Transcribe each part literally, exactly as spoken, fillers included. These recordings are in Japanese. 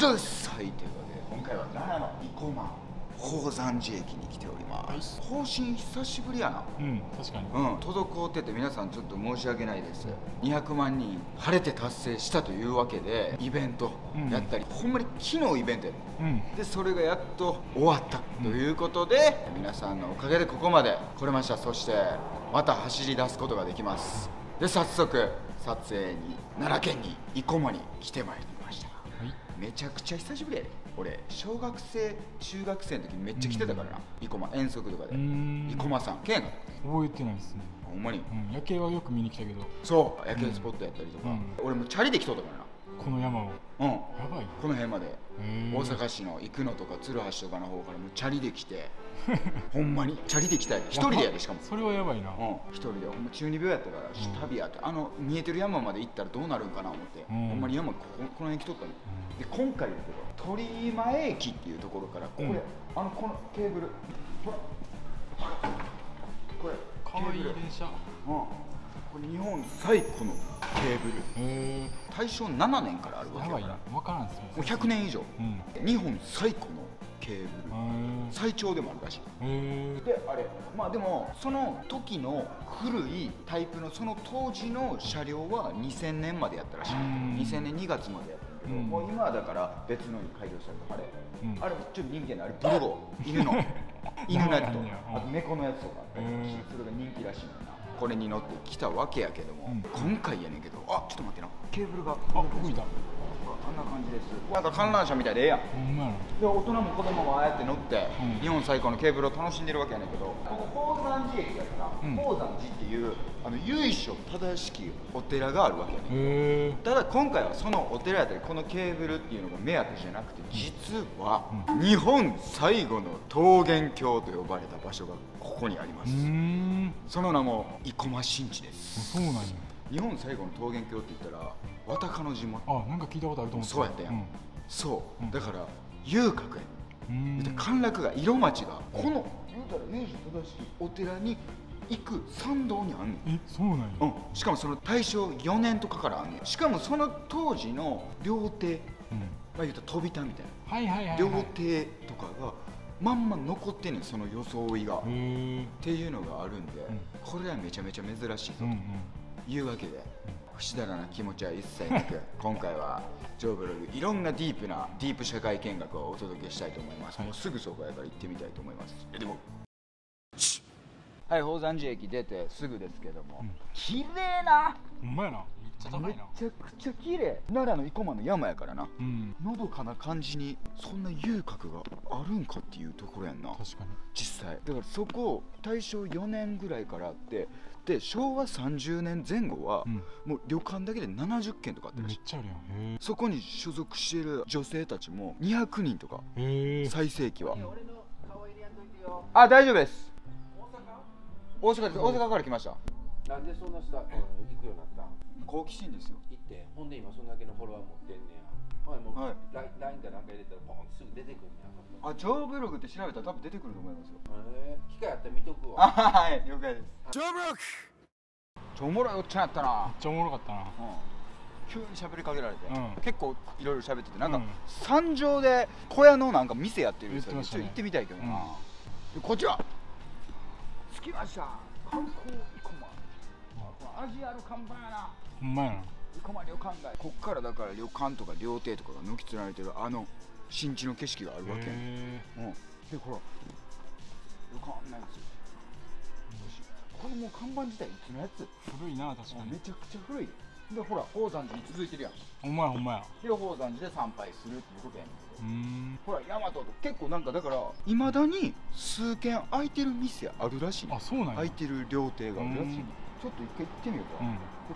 そうです。はい、というわけで今回は奈良の生駒宝山寺駅に来ております。更新久しぶりやな。 うん、確かに。 うん、滞ってて皆さんちょっと申し訳ないです。にひゃくまんにん晴れて達成したというわけでイベントやったり、うん、ほんまに昨日イベントやった、うん、でそれがやっと終わったということで、うん、皆さんのおかげでここまで来れました。そしてまた走り出すことができます。で早速撮影に奈良県に生駒に来てまいりました。はい、めちゃくちゃ久しぶりやで。俺小学生中学生の時めっちゃ来てたからな、生駒遠足とかで。生駒さん県が覚えてないですね。 ほんまに、 うん、夜景はよく見に来たけど。 そう夜景スポットやったりとか、うん、俺もチャリで来とったからなこの山を。 うん、やばいこの辺まで大阪市の生野とか鶴橋とかの方からもうチャリで来てほんまにチャリで来たい一人でやで。しかもそれはやばいな。 うん一人でほんま中二病やったから、うん、旅やってあの見えてる山まで行ったらどうなるんかな思って、うん、ほんまに山こここの辺来とったの、うん、で今回だけど鳥居前駅っていうところからこれ、うん、あのこのケーブルほらこれかわいい電車、 うん、これ日本最古のケーブル、へー、大正ななねんからあるわけだから。やばいな、分からんすよ。もうひゃくねん以上、うん、日本最古のケーブル、最長でもあるらしい。であれまあでもその時の古いタイプのその当時の車両はにせんねんまでやったらしい。にせんねんにがつまでやったんだけど、うん、もう今はだから別のに改良したりとかあれ、うん、あれちょっと人気やなあれブルゴー犬の犬のやつとあと猫のやつとかあったりとかして、それが人気らしいのよな。これに乗ってきたわけやけども、うん、今回やねんけど、あちょっと待ってな、ケーブルがあ動いた。あんな感じです。なんか観覧車みたいでええやん。で大人も子供もああやって乗って、うん、日本最古のケーブルを楽しんでるわけやねんけど、ここ宝山寺駅やから、うん、宝山寺っていうあの由緒正しきお寺があるわけやねん。ただ今回はそのお寺やったりこのケーブルっていうのが目当てじゃなくて、実は、うん、日本最後の桃源郷と呼ばれた場所がここにあります。その名も生駒新地です。そうなんや。日本最後の桃源郷って言ったら綿鹿の島。 あ、なんか聞いたことあると思って。 そうやったやん、うん、そう、うん、だから遊郭やん。歓楽街色町がこの言うたら明治正しきお寺に行く参道にあんねん。 え、そうなんや、 うん、しかもその大正よねんとかからあんねん。しかもその当時の料亭、うん、まあ言うたら飛び田みたいな、はいはいはい、料亭とかがまんま残ってんねん、その装いがっていうのがあるんで、うん、これはめちゃめちゃ珍しいぞというわけで、不死だらな気持ちは一切なく今回はジョーブログいろんなディープなディープ社会見学をお届けしたいと思います。はい、もうすぐそこやから行ってみたいと思います。えでもはい、宝山寺駅出てすぐですけども、うん、綺麗な、 ほんまやな、めっちゃ高いな。めちゃくちゃ綺麗。奈良の生駒の山やからな、うん、のどかな感じにそんな遊郭があるんかっていうところやんな。 確かに実際だからそこ大正よねんぐらいからあって、で昭和さんじゅうねんぜん後は、うん、もう旅館だけでななじゅっけんとかあったらしい。 めっちゃあるやん。へそこに所属している女性たちもにひゃくにんとか、最盛期は。あ、大丈夫です。大阪です。大阪から来ました。 なんでそんな人行くようになったん？ 好奇心ですよ。 行って、ほんで今そんだけのフォロワー持ってんねや。はい、もう、はい、ライン かなんか入れたらポンってすぐ出てくるんや。 あ、ジョーブログって調べたら多分出てくると思いますよ。 へえ、機会あったら見とくわ。 はい、了解です。ジョーブログちょおもろいおっちゃんやったな。 めっちゃおもろかったな。うん、 急に喋りかけられて、うん、結構いろいろ喋ってて、なんか、うん、山上で小屋のなんか店やってるんですよ。ちょっと行ってみたいけどな。うん、こちら着きました。観光生駒。味ある看板やな。 ほんまやな。 生駒旅館街。こっからだから旅館とか料亭とかが軒連ねてるあの新地の景色があるわけ。うん。でほら旅館のやつ。これもう看板自体いつのやつ？ 古いな、確かに。 めちゃくちゃ古い。でほら宝山寺に続いてるやん。 ほんまやほんまや。 で宝山寺で参拝するっていうことやねんけど。うん。ほら大和と結構なんかだからいまだに数軒開いてる店あるらしい。 あ、そうなんや。 開いてる料亭があるらしい。ちょっと一回行ってみようか。うん、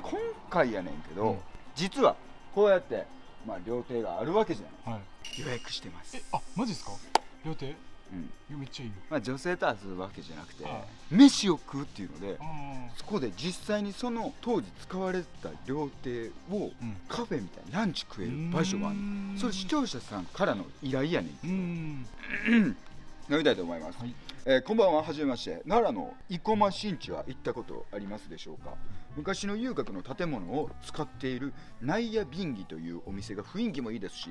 今回やねんけど、うん、実はこうやってまあ料亭があるわけじゃない。はい、予約してます。 え、あ、マジですか？料亭？うん、めっちゃいいよ。 まあ女性と遊ぶわけじゃなくて、飯を食うっていうので、そこで実際にその当時使われてた料亭をカフェみたいにランチ食える場所があるの。それ視聴者さんからの依頼やねんけど、飲みたいと思います。はい、えー、こんばんは、はじめまして。奈良の生駒新地は行ったことありますでしょうか？昔の遊郭の建物を使っているナイヤビンギというお店が雰囲気もいいですし、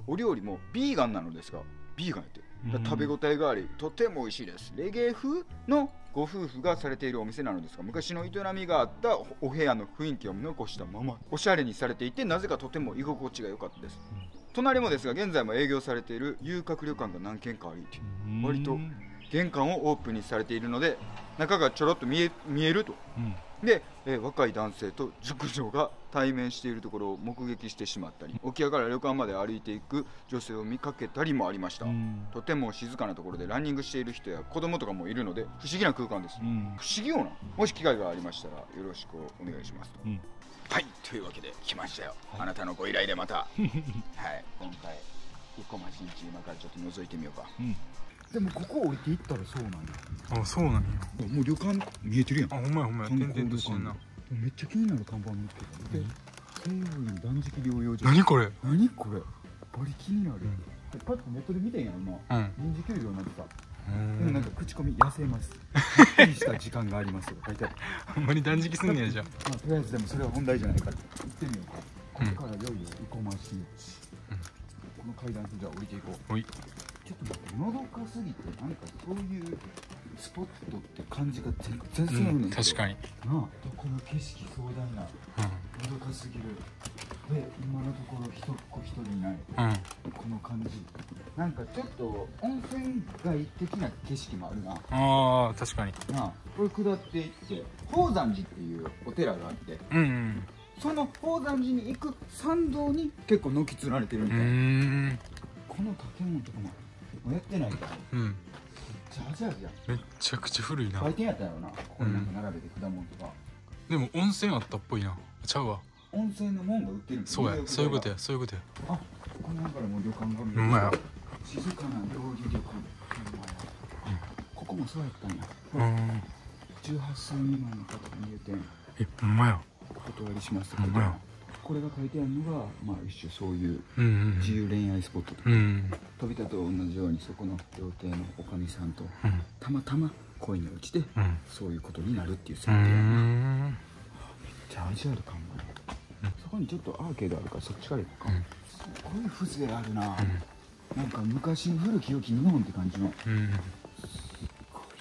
お料理もビーガンなのですが、ビーガンやって食べ応えがありとても美味しいです。レゲエ風のご夫婦がされているお店なのですが、昔の営みがあったお部屋の雰囲気を残したままおしゃれにされていて、なぜかとても居心地が良かったです。隣もですが現在も営業されている遊郭旅館が何軒かあり、割と玄関をオープンにされているので中がちょろっと見え、見えると、うん、で、えー、若い男性と熟女が対面しているところを目撃してしまったり、沖合から旅館まで歩いていく女性を見かけたりもありました、うん、とても静かなところでランニングしている人や子供とかもいるので不思議な空間です、うん、不思議よな。もし機会がありましたらよろしくお願いしますと、うん、はい、というわけで来ましたよ、はい、あなたのご依頼でまたはい、今回生駒新地今からちょっと覗いてみようか、うん、でもここ降りていったらそうなんや。 あ、そうなんや。 もう旅館見えてるやん。 あ、ほんまやほんまや。点々としてんな。 めっちゃ気になる看板見つけた。で、西洋院断食療養所。 何これ？ 何これ？バリ気になる。パッとネットで見てんやん今。臨時休業になってた。でもなんか口コミ痩せます。はっきりした時間がありますと書いてある。 あんまり断食すんねやじゃん。 まあとりあえずでもそれは問題じゃないから行ってみようか。ここからいよいよ生駒新地。この階段じゃあ降りていこう。はい。ちょっと待って、のどかすぎてなんかそういうスポットって感じが全然違うねんけど、うん、確かになあ、この景色壮大な、うん、のどかすぎるで、今のところ一っ子一人いない、うん、この感じなんかちょっと温泉街的な景色もあるな。 あー、確かになあ、これ下っていって宝山寺っていうお寺があって、うん、うん、その宝山寺に行く参道に結構軒連れてるみたいな。うーん、この建物とかももうやってないから、うん、めっちゃアジアじゃん。 めっちゃくちゃ古いな。 売店やったやろな、ここになんか並べて果物とか、 うん、でも温泉あったっぽいな。ちゃうわ、 温泉のもんが売ってるん。 そうや、そういうことや、そういうことや。 あ、この中からもう旅館が見える。 ほんまや、 静かな料理旅館、うん、ここもそうやったんや。うん、じゅうはっさい未満の方入店、 え、ほんまや、 お断りしますって書いてある。これが書いてあるのが、まあ一種そういう自由恋愛スポットとか、うんうん、飛び田と同じようにそこの料亭のおかみさんと、うん、たまたま恋に落ちて、うん、そういうことになるっていう設定やな。めっちゃアジアル感が、うん、そこにちょっとアーケードあるからそっちから行こうか、うん、すごい風情あるな、うん、なんか昔の古き良き日本って感じの、うん、すごい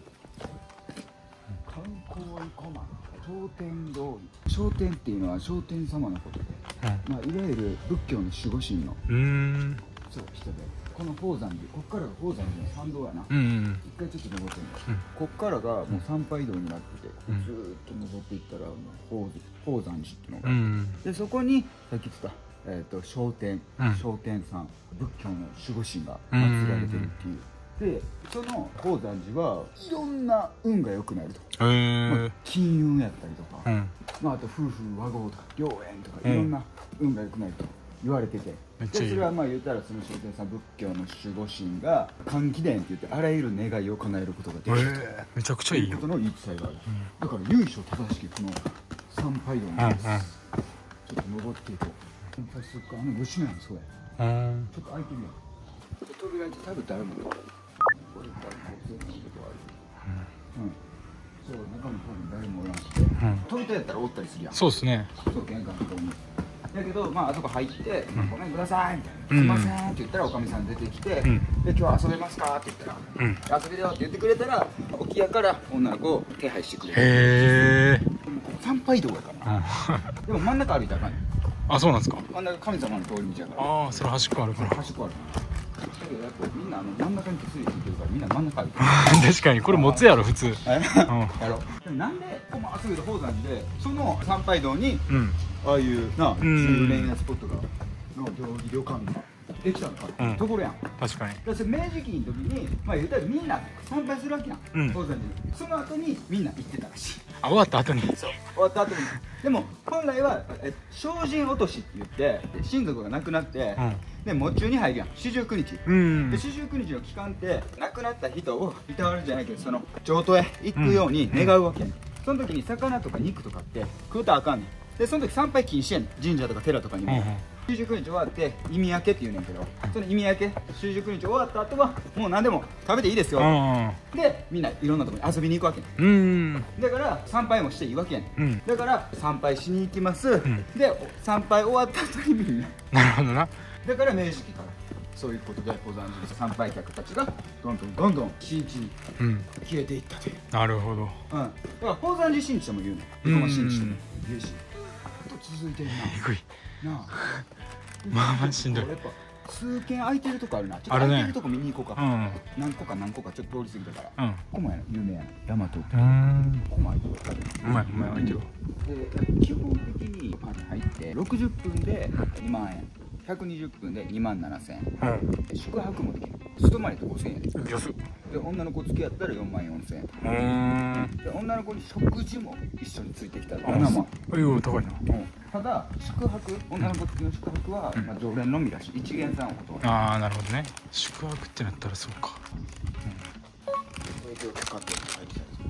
観光生駒商店通り。商店っていうのは商店様のことで、うん、まあ、いわゆる仏教の守護神のうーんそう人で、この宝山寺、こっからが宝山寺の参道やな、うんうん、一回ちょっと登ってみます、うん、こっからがもう参拝道になってて、うん、ずーっと登っていったらもう宝山寺っていうのがあって、うん、でそこにさっき言ってた、えー、と商店、うん、商店さん、仏教の守護神が祀られてるっていう、でその宝山寺はいろんな運が良くなると、まあ、金運やったりとか、うん、まあ、あと夫婦和合とか良縁とかいろんな運が良くなると言われてて、うん、でそれはまあ言ったらその商店さん仏教の守護神が換気殿って言ってあらゆる願いを叶えることができると、えー、めちゃくちゃいいよということの言い伝えがある、うん、だから由緒正しきこの参拝道なんです、うんうん、ちょっと登っていこう。参拝するか、あの吉野家もそうや、うん、ちょっと開いてみよう。扉開いて多分誰もこれから交通のことある、うん、うん、そう、中の方に誰もおらんし、うん、飛び手やったらおったりするやん。そうですね。そう、玄関のとこにだけど、まああそこ入って「うん、ごめんください」みたいな「すいません」って言ったらおかみさん出てきて「うん、で今日遊べますか?」って言ったら「うん、遊びだよ」って言ってくれたら沖屋から女の子を手配してくれる。へえ。参拝道やからな、うん、でも真ん中歩いたらあかんねん。あ、そうなんですか。真ん中神様の通り道やから。ああ、それ端っこあるから。端っこあるから。だけどやっぱみんなあの真ん中に手すりついてるからみんな真ん中歩いてる。確かにこれ持つやろ普通。うん、やろ。でもなんでこの遊びの宝山寺でその参拝道に、うん、ああいうな自由恋愛スポットがの旅館ができたのかっていうところやん。確かに。だって明治期の時にまあ言ったらみんな参拝するわけやん。宝山寺に。その後にみんな行ってたらしい。あ、終わった後に。そう。終わった後に。でも本来はえ精進落としって言って親族が亡くなって、うん、で喪中に入るやん。四十九日。うん、で四十九日の期間って亡くなった人をいたわるじゃないけどその譲渡へ行くように願うわけやん。うん、その時に魚とか肉とかって食うたらあかんねん。でその時参拝禁止やねん。神社とか寺とかにも。うん、四十九日終わって意味明けって言うねんけど、その意味明け四十九日終わった後はもう何でも食べていいですよ、うん、でみんないろんなところに遊びに行くわけね、うん、だから参拝もしていいわけやね、うん、だから参拝しに行きます、うん、で参拝終わった後にみんななるほどな。 だから明治期からそういうことで登山人参拝客たちがどんどんどんどん新地に消えていったという、 なるほど。 うん、だから宝山寺新地とも言うね。生駒新地とも言うし、と続いてるな。 えぐい。 なあ。 まあまあしんどい。 やっぱ数軒空いてるとこあるな。ちょっとあるね空いてるとこ見に行こうか。 うん。 何個か何個かちょっと通り過ぎたから。 うん。 ここもやな有名やな。大和。こうーん。 こも空いてるから。 うまいうまい空いてるわ。 で基本的にパンに入ってろくじゅっぷんでにまんえん。ひゃくにじゅっぷんでにまんななせんえん、 うん、 宿泊もできる。一泊まりでごせんえんで、 安っ。 で女の子付き合ったらよんまんよんせんえん、 うーん。 で女の子に食事も一緒についてきたらななまん。 えよ高いな。 うん、ただ宿泊、女の子付きの宿泊は、まあ、常連のみだし一元さんを断る。 ああなるほどね。宿泊ってなったらそうか。 影響かかってるって書いてたやつ。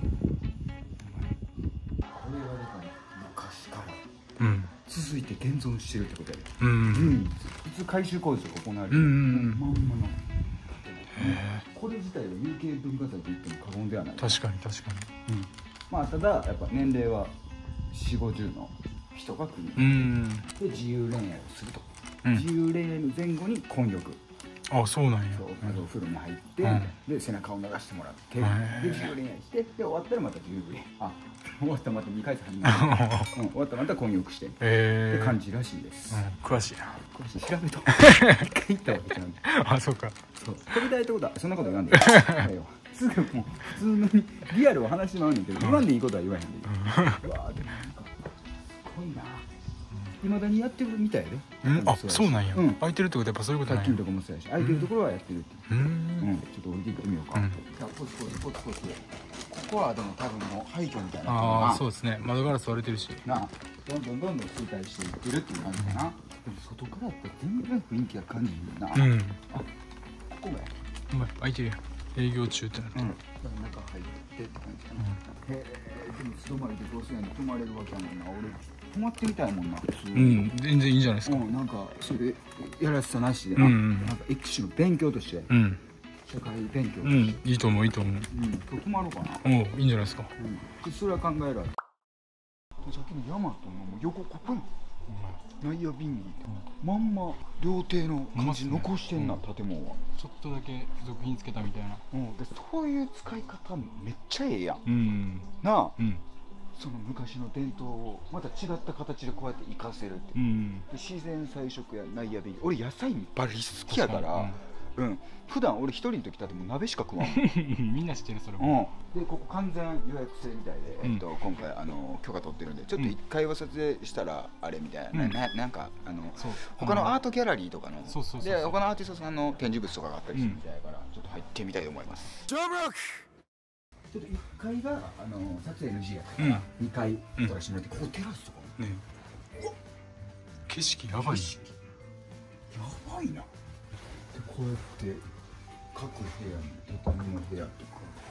これはだから昔からうん。 続いて現存してるってことやで。 うん。 唯一普通改修工事とか行われてる、 うんうんうんまんまの建物。 へこれ自体は有形文化財と言っても過言ではない。 え。確かに確かに。 うん、まあただやっぱ年齢はよんじゅうごじゅうの人が来る、 うん。 で自由恋愛をすると、 うん自由恋愛の前後に混浴、 あそうなんや。 そうまずお風呂に入って、 うんで背中を流してもらって、 へーで自由恋愛して、で終わったらまた自由恋愛、あ終わったらまたにかい始める、うん、終わったらまた混浴して、 ええ。 って感じらしいです、 うん詳しいな。 これ調べと一回行ったわけじゃん。 あそうか。 そう飛びたいってことはそんなこと言わんでいいあれよすぐもう普通にリアルを話してまうねんけど、言わんでいいことは言わへんでいい。うわーでもなんかすごいな。未だにやってるみたいで。 うんあそうなんや。 うん空いてるってことはやっぱそういうことなんや。 卓球とかもそうやし、空いてるところはやってるっていう。 うーうんん。 ちょっと降りていってみようか。 うんじゃあポツポツポツポツ。ここはでも多分もう廃墟みたいな。 ああそううですね。窓ガラス割れてるし。 なあ、どんどんどんどん衰退していってるっていう感じかな。でも外からやったら全然雰囲気が感じるな。 うん。 あ、ここがや。 うまい空いてるやん。営業中ってなってる。 うん。中入ってって感じかな。へえ、でも素泊まりでごせんえんで泊まれるわけやもんな。俺泊まってみたいもんな。普通に。 うん全然いいんじゃないですか。 うん、なんかそれやらせたなしでな。 うんうんなんか一種の勉強として、 うん社会勉強とうして。 んいいと思ういいと思う。 うん、今日泊まろうかな。 おういいんじゃないですか。 うん、それは考えられる。さっきのヤマトのもう横ここやん。ナイアビンギーってまんま料亭の感じ残してんな、建物は。 ちょっとだけ付属品つけたみたいな。 うん、でそういう使い方めっちゃええやん。 うんなあ、 うんその昔の伝統をまた違った形でこうやって活かせるってういう、 ん。 で自然菜食やナイアビンギー、俺野菜バリ好きやから確かうん、普段俺一人の時だってもう鍋しか食わんみんな知ってるそれも。 うん、でここ完全予約制みたいで、 うんえっと、今回あの許可取ってるんでちょっと一回は撮影したらあれみたいな、 うんな, なんかあのそう他のアートギャラリーとかのそうそうそうそうで他のアーティストさんの展示物とかがあったりするみたいだから、ちょっと入ってみたいと思います。ちょっといっかいがあの撮影 エヌジー やったから、 うん、 にかい撮らせてもらって、ここテラスとかもね景色やばいし。 やばいな。でこうやって各部屋に畳の部屋とか、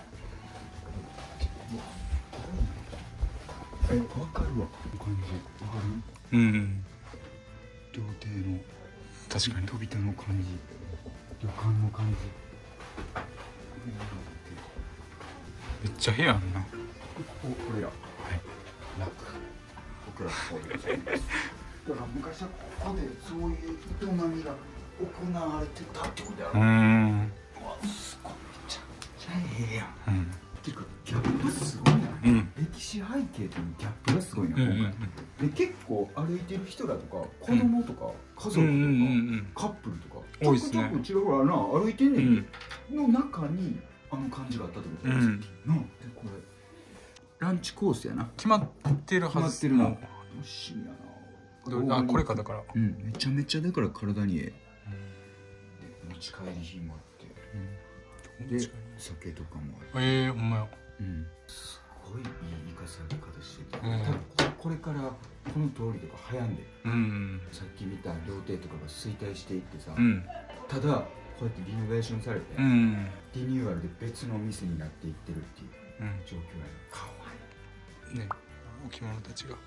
え、わかるわ感じ、わかる。 うん料亭の確かに。 飛び田の感じ、旅館の感じ。 めっちゃ部屋あんな。 ここ俺ら、はい、楽。僕らこういうです。だから昔はここでそういう営みが行われてたってことやろ。 うーんうわ、すごい、めちゃくちゃええやん。 うんていうかギャップすごいな。 うん。 歴史背景とのギャップがすごいな、 うんうん今回。で結構歩いてる人らとか子供とか家族とか、 うんうんうんカップルとか多いっすねちょくちょくちらほらな歩いてんねうんんの中にあの感じがあったってことです、 うんなあでこれランチコースやな。 決まってるはず。 決まってるな。楽しみやな。 あこれかだから。 うん、めちゃめちゃだから体にええ。で持ち帰り品もあって、で酒とかもあって、 ええほんまや。 うん、すごいいい生かされ方してて、 うん多分これからこの通りとか流行んで、 うんさっき見た料亭とかが衰退していってさ、 うんただこうやってリノベーションされて、 うんリニューアルで別の店になっていってるっていううん状況やな。かわいい。 ね置物たちが。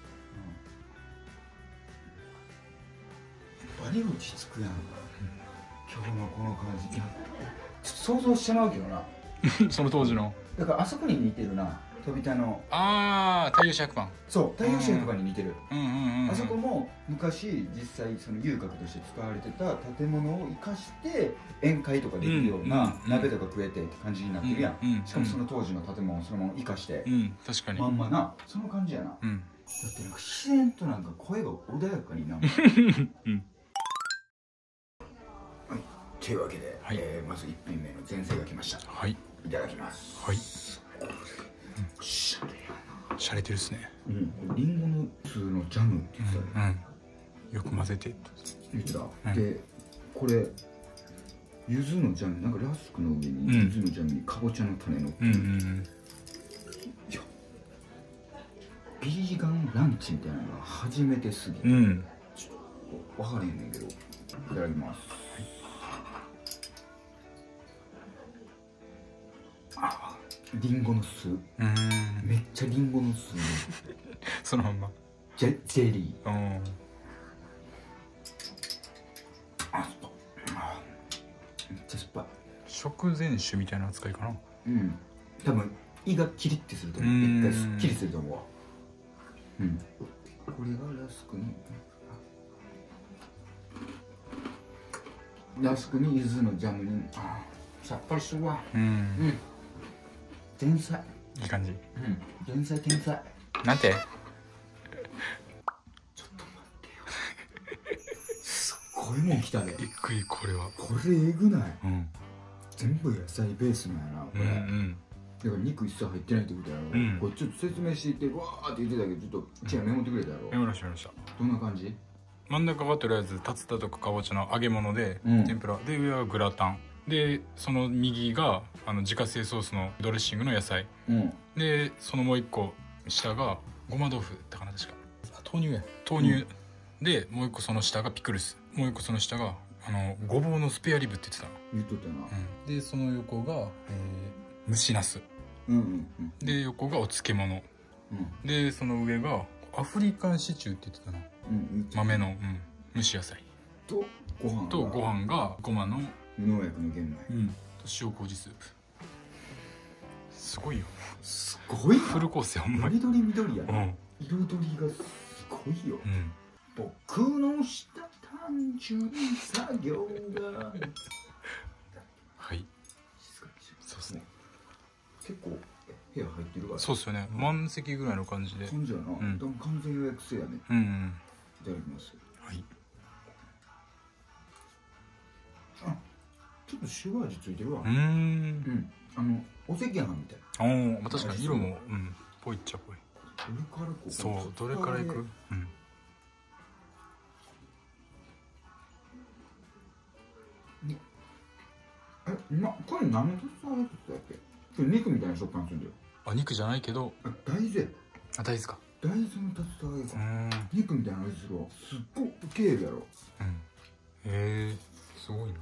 バリ落ち着くやん、今日のこの感じ。いやちょっと想像してまうけどな。 その当時の。 だからあそこに似てるな。 飛び田のああ太陽市役番。 そう太陽市役場に似てる。 うんうんうん。 あそこも昔実際その遊郭として使われてた建物を生かして宴会とかできるような鍋とか食えてって感じになってるやん。しかもその当時の建物をそのまま生かして確かにまんまなその感じやな。だってなんか自然となんか声が穏やかになる。というわけで、はい、えー、まずいっ品目の前菜が来ました。はい、いただきます。はい。しゃれやな。 しゃれてるっすね。 うん、リンゴの普通のジャムって言ってたよ。 うん、よく混ぜて言ってた。うん、で、これ柚子のジャム、なんかラスクの上に柚子のジャムにかぼちゃの種のってる。いや、ビーガンランチみたいなのが初めてすぎて、うん、ちょっと分からへんねんけど、いただきます。あ、リンゴの酢、めっちゃリンゴの酢そのまんまジェジェリー。あ、めっちゃ酸っぱい。 食前酒みたいな扱いかな。 うん、多分胃がキリッてすると思う。一回すっきりすると思うわ。うん、これがラスクにラスクに柚子のジャムに、あ、さっぱりするわ。うん、うん、天才。 いい感じ。 うん、天才天才。 なんてちょっと待ってよ。すっごいもん来たで。 びっくり。これはこれえぐない？うん、全部野菜ベースなんやなこれ。うんうん、だから肉一切入ってないってことやろ。うん、これちょっと説明していってわーって言ってたけど、ちょっと違うメモってくれたやろ。 メモらしてメモした。 どんな感じ？ 真ん中がとりあえず竜田とかかぼちゃの揚げ物で、うん、天ぷらで、上はグラタンで、その右があの自家製ソースのドレッシングの野菜、うん、でそのもう一個下がごま豆腐だかな、確か豆乳や豆乳、うん、でもう一個その下がピクルス、もう一個その下があのごぼうのスペアリブって言ってたの。 言っとったな。 うん、でその横が、えー、蒸しナス、うんうんうん、で横がお漬物、うん、でその上がアフリカンシチューって言ってたな、うん、豆の、うん、蒸し野菜とご飯とご飯がごまの無農薬の玄米、うん、 と塩麹スープ。すごいよ。 すごいフルコースやほんまに。 緑緑やな、うん、彩りがすごいよ、うん、僕のした単純作業がはい、そうっすね。 結構部屋入ってるから。 そうっすよね、満席ぐらいの感じで。 感じやな、うん、でも完全予約制やね。うん、うん、いただきます。はい。あ、ちょっと塩味ついてるわ。うん、うん、あのお赤飯みたいな。 おお、確かに色もうんぽいっちゃぽい。 どれからこう。 そう、どれからいく。うん。 え、な、これ何のトスター入ってたっけ？これ肉みたいな食感するんだよ。 あ、肉じゃないけど。 あ、大豆。 あ、大豆か。 大豆のトスターが肉みたいな味するわ。すっごいケールやろ。うん。へえ、すごいな。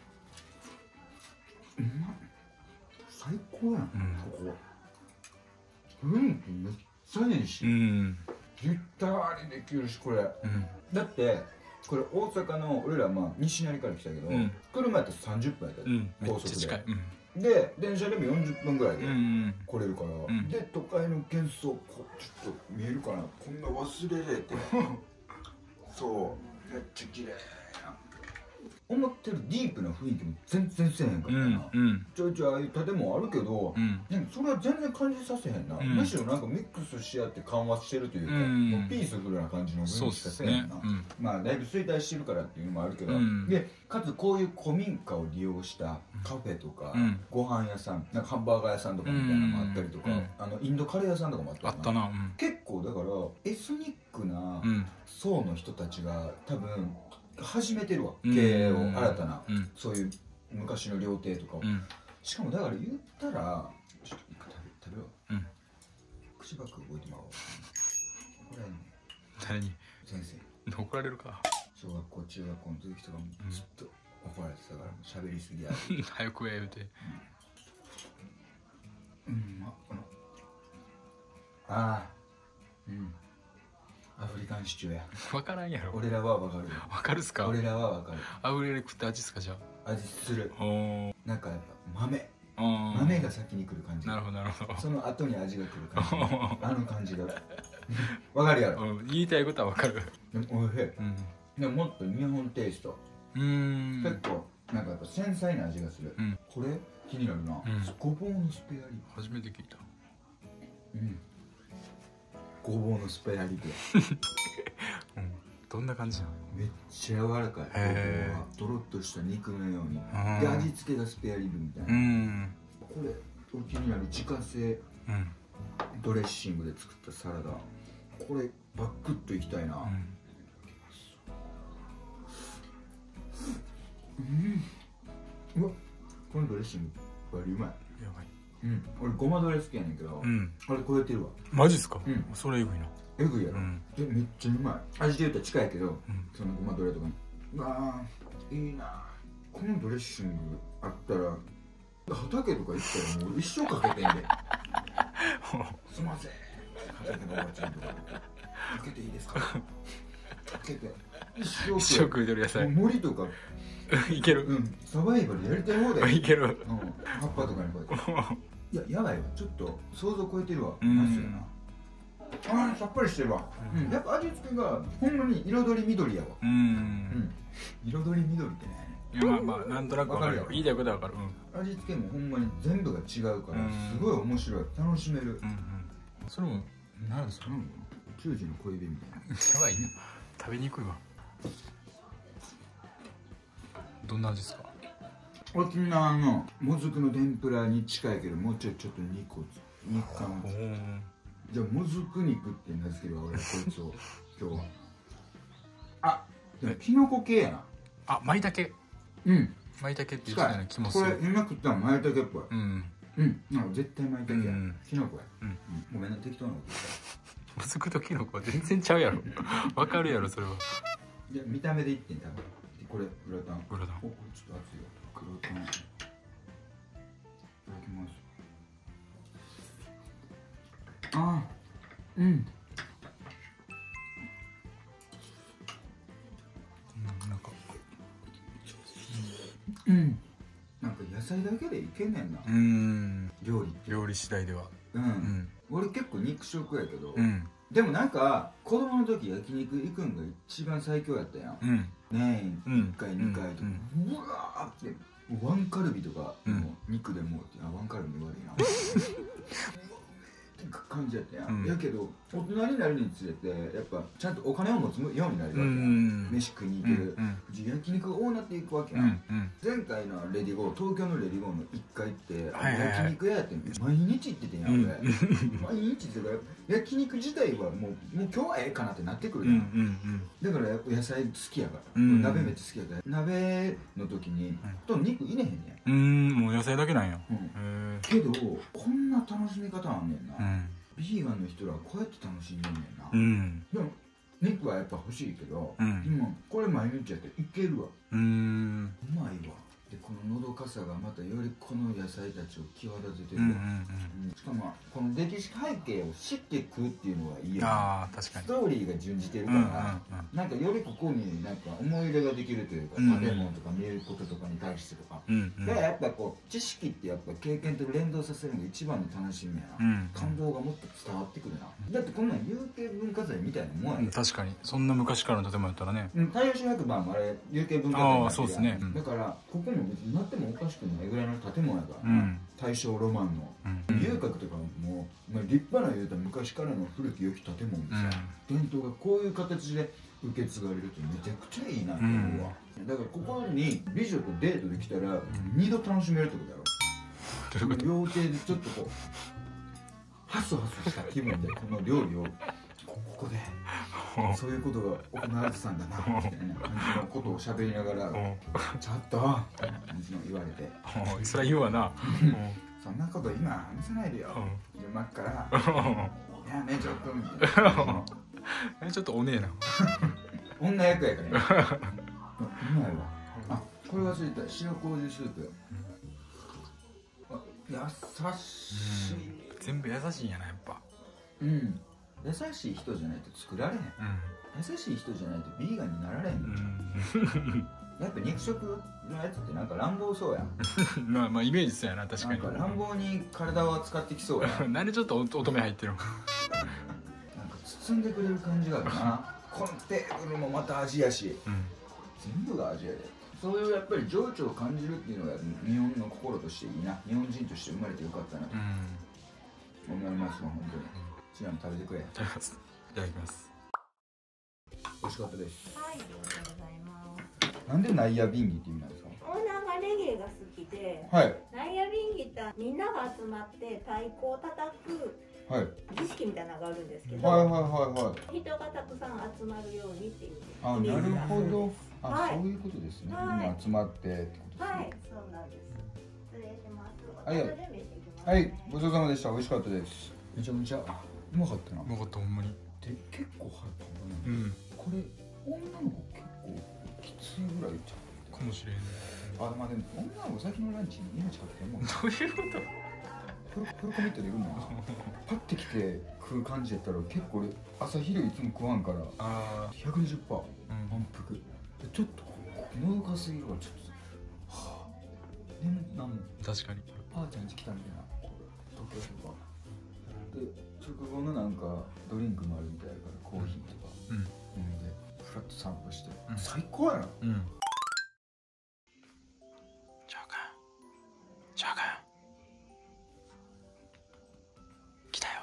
うまい。最高やん、ここ。雰囲気めっちゃいいし、ゆったりできるし、これ。だってこれ大阪の俺らまあ西成から来たけど、車やったらさんじゅっぷんやった高速で。で電車でもよんじゅっぷんぐらいで来れるから、で都会の喧騒こうちょっと見えるかな、こんな忘れれてそうめっちゃ綺麗やん。思ってるディープな雰囲気も全然せえへんかったな。ちょいちょいああいう建物あるけど、それは全然感じさせへんな。むしろなんかミックスし合って緩和してるというか、ピースフルな感じの雰囲気しかせえへんな。まあだいぶ衰退してるからっていうのもあるけど、でかつこういう古民家を利用したカフェとかご飯屋さん、なんかハンバーガー屋さんとかみたいなのもあったりとか、あのインドカレー屋さんとかもあったな。結構だからエスニックな層の人たちが多分始めてるわ、経営を新たな、そういう昔の料亭とかを。しかもだから言ったらちょっと一回食べ食べよう。口ばっか動いてまうわ。これ誰に？ 先生。 怒られるか。 小学校中学校の時とかもずっと怒られてたから喋りすぎや。 早く言うて。 うん、まあああ、うん。アフリカンシチューや。 分からんやろ。 俺らは分かる。 分かるっすか。 俺らは分かる。 アフリカ食って味っすか、じゃあ。味する。おお。なんかやっぱ豆。 豆が先に来る感じ。 なるほどなるほど。 その後に味が来る感じ。あの感じがわかるやろ。 言いたいことはわかる。 でもおいしい。でももっと日本テイスト。結構なんかやっぱ繊細な味がする。これ気になるな。ごぼうのスペアリブ。 初めて聞いた。 ごぼうのスペアリブ。 どんな感じなの？ めっちゃ柔らかい。ごぼうはとろっとした肉のように。で味付けがスペアリブみたいな。これ気になる自家製ドレッシングで作ったサラダ。これバックッといきたいな。うん。うわ、このドレッシングバリうまい。 やばい。 うん。俺ごまドレ好きやねんけど、あれ超えてるわ。 マジっすか？それエグいな。 エグいやろ。でめっちゃうまい。味で言うと近いけど、そのごまドレとかに。うわーいいな。このドレッシングあったら畑とか行ったらもう一生かけてんで。すいません。畑のおばちゃんとかかけていいですか？かけて。 一生食うてる野菜。 森とかいける。 うん。サバイバルやりたい方だよ。 いける。 うん。葉っぱとかにこうやって。いややばいわ。ちょっと想像超えてるわ。マジでな。ああさっぱりしてるわ。やっぱ味付けがほんまに彩り緑やわ。うん。彩り緑ってね。 いやまあまあなんとなくわかるよ。言いたいことはわかる。 味付けもほんまに全部が違うからすごい面白い。楽しめる。 それも何ですか？ きゅうじの小指みたいな。 やばいね。食べにくいわ。どんな味ですか？ 沖縄のもずくの天ぷらに近いけどもうちょいちょっと肉を肉感をじゃあもずく肉って名付けるわ俺はこいつを今日は。あでもキノコ系やな。 あ、舞茸。うん舞茸って言ってたような気もする。 これ今食ったの舞茸っぽい。うんうんなんか絶対舞茸や。キノコや。ごめんな適当なこと言った。 もずくとキノコは全然ちゃうやろ。わかるやろそれは。 いや見た目でいってん多分。これグラタン。 グラタン。 おこれちょっと熱いよ。グラタン。いただきます。ああうんなんかうんなんか野菜だけでいけんねんな。うん料理料理次第では。 うん俺結構肉食やけどでもなんか子供の時焼肉行くんが一番最強やったやん。年いっかいにかいとかうわーってワンカルビとか肉でもあワンカルビ悪いなって感じやったやん。やけど大人になるにつれてやっぱちゃんとお金を持つようになるわけやん。飯食いに行ける焼肉が多なっていくわけやん。前回のレディゴー東京のレディゴーのいっかいって焼肉屋やって毎日行っててんやん俺。毎日っていうか焼肉自体はもうもう今日はええかなってなってくるやん。だからやっぱ野菜好きやから鍋めっちゃ好きやから鍋の時にほとんど肉入れへんねん。 うんもう野菜だけなんや。 けどこんな楽しみ方あんねんな。ビーガンの人らはこうやって楽しんでんねんな。でも肉はやっぱ欲しいけど今これ毎日やっていけるわ。うまいわ。でこののどかさがまたよりこの野菜たちを際立ててるわ。しかもこの歴史背景を知って食うっていうのがいいよね。ああ確かにストーリーが準じてるからなんかよりここになんか思い入れができるというか食べ物とか見えることとかに対してとかだからやっぱこう知識ってやっぱ経験と連動させるのが一番の楽しみやな。感動がもっと伝わってくるな。だってこんなん有形文化財みたいなもんや。 確かにそんな昔からの建物やったらね。 太陽市白馬もあれ有形文化財なんでだからここも別になってもおかしくないぐらいの建物やからな。大正ロマンの遊郭とかも立派な言うたら昔からの古き良き建物でさ伝統がこういう形で受け継がれるってめちゃくちゃいいなって思うわ。だからここに美女とデートできたら二度楽しめるってことやろ。料亭でちょっとこうハスハスした気分でこの料理をここでそういうことが行われてたんだなみたいな感じのことを喋りながら「ちょっと」みたいな感じの言われて 「そりゃ言うわな」 そんなこと今話さないでよ昼間っから「やめちょっと」みたいなえちょっとおねえな女役やからねうまいわ。あこれ忘れた塩麹スープ優しい。 全部優しいんやなやっぱ。 うん優しい人じゃないと作られへん。優しい人じゃないとビーガンになられへん。 やっぱ肉食のやつってなんか乱暴そうやん。 まあまあイメージそうやな、確かに。 なんか乱暴に体を扱ってきそうやん。 なんでちょっと乙女入ってるの。 なんか包んでくれる感じがあるな。このテーブルもまた味やし、うん、全部が味やで。そういうやっぱり情緒を感じるっていうのが日本の心としていいな。日本人として生まれてよかったなと思いますわ、本当に。ちなみに食べてくれ。 食べます。いただきます。 美味しかったです。 はい、ありがとうございます。 なんでナイアビンギって意味なんですか？ オーナーがレゲエが好きで、 はい、 ナイアビンギってみんなが集まって太鼓を叩く儀式みたいなのがあるんですけど、 はいはいはいはい。 人がたくさん集まるようにっていうあ、 イメージなるほど。あ、 はい、 そういうことですね。 はい、 みんな集まってってことですね。 はい、そうなんです。失礼します。 はい、はい、ごちそうさまでした。美味しかったです。めちゃめちゃうまかったな。 うまかった、ほんまに。 で、結構入ったんだね。うん。 これ女の子結構きついぐらいいっちゃうかもしれんね。あ、まあでも女の子最近のランチに命かけてんもん。どういうこと？ プロプロコミットでいるもん。パッてきて食う感じやったら結構俺朝昼いつも食わんからひゃくにじゅっパーセント満腹。でちょっと喉がすぎるわ、ちょっとはぁ、でもなんも確かにパーちゃん家来たみたいな東京とかで、食後のなんかドリンクもあるみたいだからコーヒーとか飲んでフラッと散歩して、うん、最高やな。うん。 ジャーカンジャーカン来たよ。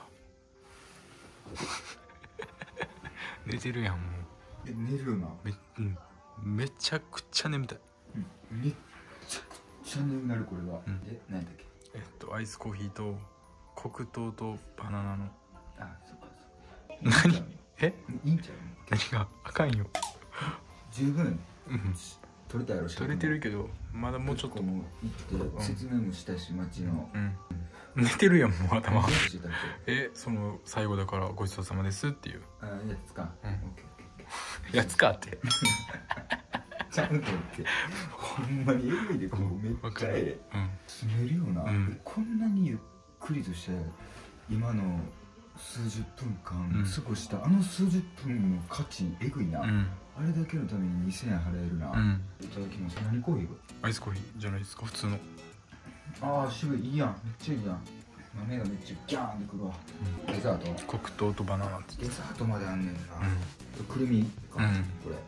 寝てるやんもう。 え、寝るよな。 め、うん、めちゃくちゃ眠たい。 うん、めっちゃくちゃ眠なるこれは。うん、え、何だっけ？ えっとアイスコーヒーと黒糖とバナナの。 あ、そっかそっか。 何？え？ いいんちゃう？ 何があかんよ。 十分。うん。取れたやろ。 取れてるけどまだもうちょっと。 もう行って説明もしたし町の。 うん。寝てるやんもう頭。え、その最後だからごちそうさまですっていう。 あ、やつか。うん。 やつかって。 ちゃんとってほんまにエグいでこうめっちゃええ。詰めるよな。こんなにゆっくりとして今の数十分間過ごしたあの数十分の価値エグいな。あれだけのためににせんえん払えるな。いただきます。何コーヒー？ アイスコーヒーじゃないですか、普通の。 ああ、渋い、いいやん、めっちゃいいやん。豆がめっちゃギャーンってくるわ。デザート？ 黒糖とバナナって。 デザートまであんねんな。くるみか、これ。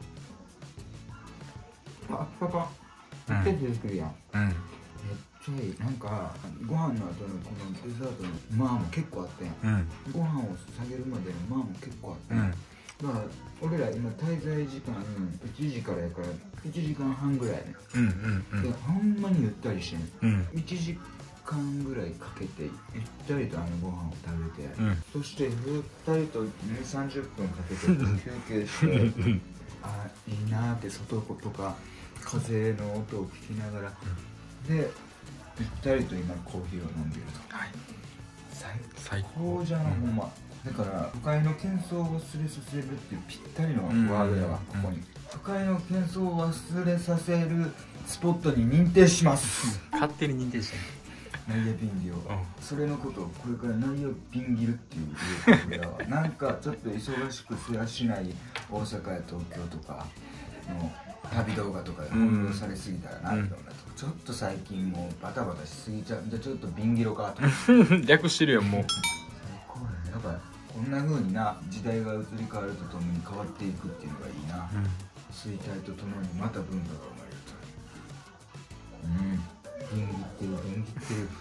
あ、パパ、手で作るやん。めっちゃいい。なんかご飯の後のこのデザートのまあも結構あってん。ご飯を下げるまでのまあも結構あってん。だから俺ら今滞在時間いちじからやからいちじかんはんぐらいね。でほんまにゆったりしてん。いちじかんぐらいかけてゆったりとあのご飯を食べて、うん、そしてゆったりとにじゅうさんじゅっぷんかけて休憩してあ、いいなーって外とか風の音を聞きながら、うん、でゆったりと今コーヒーを飲んでいると、はい、最高じゃん、ほんま。だから不快の喧騒を忘れさせるっていうぴったりのワードやわ、ここに。不快の喧騒を忘れさせるスポットに認定します。 勝手に認定してる。 ナイアビンギを、うん、それのことをこれからナイアビンギルっていう俺らはなんかちょっと忙しくせやしない大阪や東京とかの旅動画とかで翻弄されすぎたらなって思うと、うん、ちょっと最近もうバタバタしすぎちゃう。じゃあちょっとビンギロかと略してるやんもう。 最高だね。やっぱこんな風にな時代が移り変わるとともに変わっていくっていうのがいいな、うん、衰退とともにまた文化が生まれると。うんビンギってるビンギってる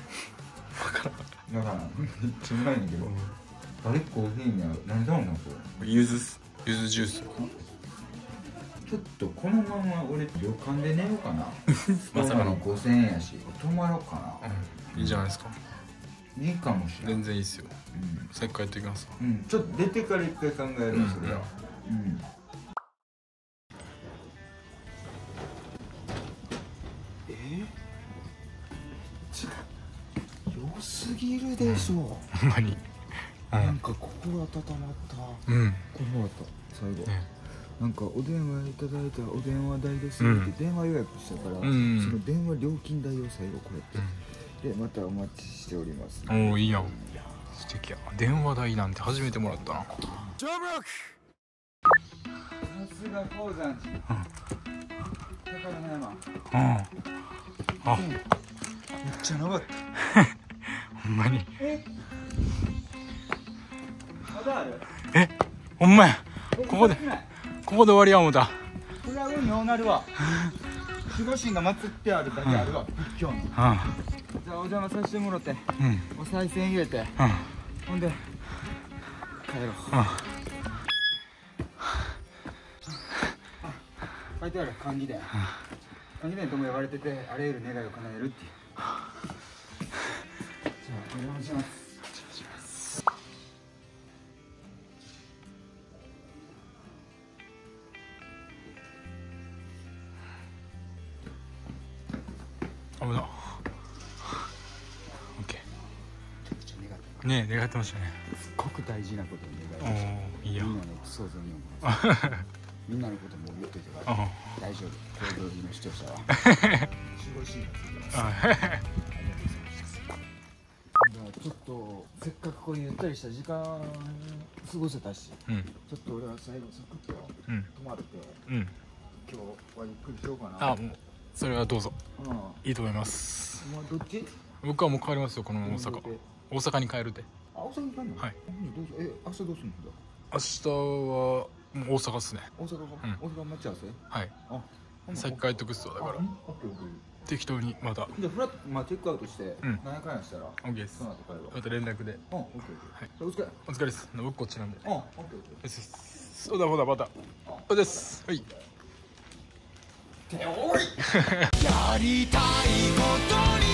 だからめっちゃうまいんだけど、あれコーヒーには何だろうなこれ。ゆずゆずジュース。 ちょっとこのまま俺旅館で寝ようかな。まさかのごせんえんやし泊まろうかな、 うん、いいじゃないですか。 いいかもしれない。 全然いいっすよ、うん、さっき帰ってきます。 うん、ちょっと出てから一回考えるわそれは。うん、うん良すぎるでしょ。 ほんまに。 なんか心温まった。うん。心温った最後。なんかお電話いただいたお電話代ですって電話予約したから、その電話料金代を最後こうやってでまたお待ちしております。 おおいいやん。素敵や。電話代なんて初めてもらったな。 ジョブロック。さすが鉱山寺。 宝の山。 うんあめっちゃ長い。 ほんまにえまだある。 えほんまやここでここで終わりや思た。 これは運ようなるわ。守護神が祀ってあるだけあるわ、仏教の。じゃあお邪魔させてもらって、お賽銭入れて、ほんで帰ろう。書いてある漢字で漢字でとも呼ばれてて、あらゆる願いを叶えるっていう。じゃあお邪魔します。 危な。オッケー。ねえ願ってましたね。 すっごく大事なことを願いました。 おおいいや。 みんなの想像に思う。みんなのことも言っといてから大丈夫。行動の視聴者は。守護神がついてます。ありがとうございます。ちょっとせっかくこうゆったりした時間過ごせたし、うん、ちょっと俺は最後サクッと泊まれて、うん、今日はゆっくりしようかな。 あ、もうそれはどうぞ。うん、いいと思います。 お前どっち？ 僕はもう帰りますよ、このまま大阪。大阪に帰るで。 あ、大阪に帰るの？はい。どうぞ。え、明日どうするんだ？ 明日はもう大阪っすね。 大阪か？うん、大阪待ち合わせ？はい。あ、 先帰っとくっすわだから。適当にまた。 じゃあフラットまあチェックアウトして、何やかんやしたら。 オッケーです。 その後帰ろう。 また連絡で。 うん、オッケーオッケー。お疲れ。 お疲れです。僕こっちなんで。 うん、オッケーオッケー。 です。そうだほだまた。そうです。はい。 手をおい。やりたいことに